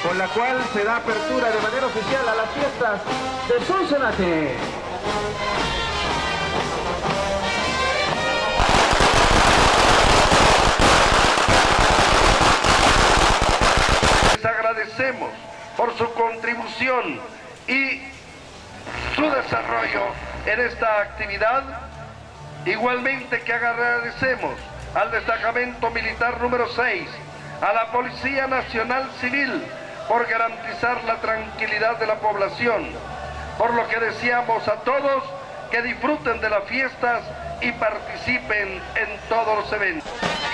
con la cual se da apertura de manera oficial a las fiestas de Sonsonate. Les agradecemos por su contribución y su desarrollo en esta actividad. Igualmente que agradecemos al Destacamento Militar número 6, a la Policía Nacional Civil por garantizar la tranquilidad de la población, por lo que deseamos a todos que disfruten de las fiestas y participen en todos los eventos.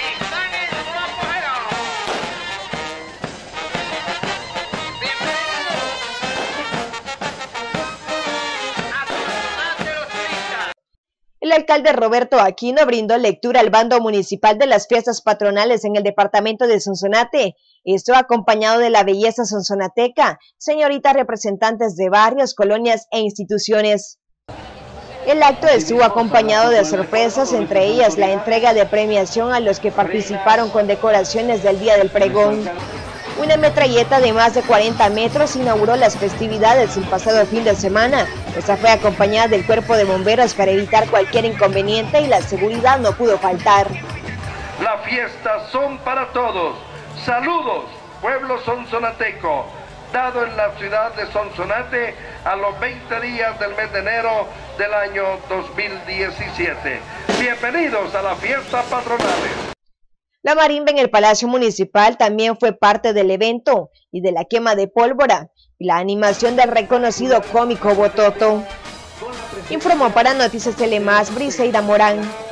El alcalde Roberto Aquino brindó lectura al bando municipal de las fiestas patronales en el departamento de Sonsonate. Esto acompañado de la belleza sonsonateca, señoritas representantes de barrios, colonias e instituciones. El acto estuvo acompañado de sorpresas, entre ellas la entrega de premiación a los que participaron con decoraciones del Día del Pregón. Una metralleta de más de 40 metros inauguró las festividades el pasado fin de semana. Esta fue acompañada del cuerpo de bomberos para evitar cualquier inconveniente y la seguridad no pudo faltar. Las fiestas son para todos. Saludos, pueblo sonsonateco, dado en la ciudad de Sonsonate a los 20 días del mes de enero del año 2017. Bienvenidos a las fiestas patronales. La marimba en el Palacio Municipal también fue parte del evento y de la quema de pólvora y la animación del reconocido cómico Bototo. Informó para Noticias Telemás Briseida Morán.